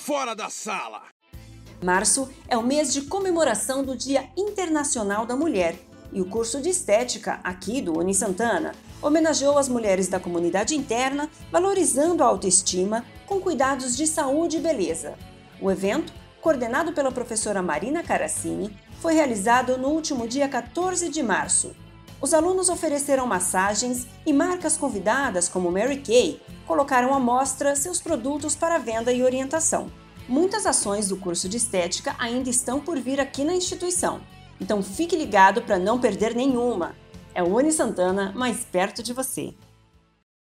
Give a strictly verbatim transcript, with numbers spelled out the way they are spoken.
fora da sala! Março é o mês de comemoração do Dia Internacional da Mulher e o curso de Estética aqui do Uni Santana homenageou as mulheres da comunidade interna, valorizando a autoestima com cuidados de saúde e beleza. O evento, coordenado pela professora Marina Caracini, foi realizado no último dia quatorze de março. Os alunos ofereceram massagens e marcas convidadas, como Mary Kay, colocaram à mostra seus produtos para venda e orientação. Muitas ações do curso de Estética ainda estão por vir aqui na instituição, então fique ligado para não perder nenhuma. É o Uni Santana mais perto de você.